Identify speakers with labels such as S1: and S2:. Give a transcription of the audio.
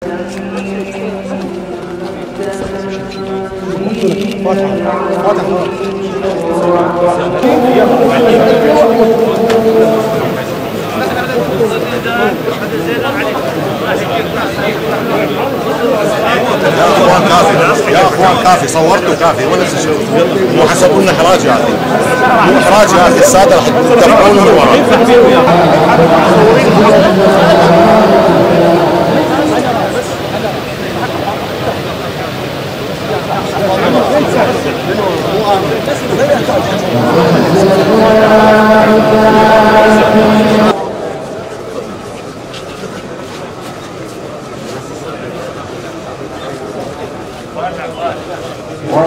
S1: يا اخوان كافي صورتوا كافي ولا مو حسبوا لنا احراج يا اخي، مو احراج يا اخي، الساده راح يتبعون من ورا.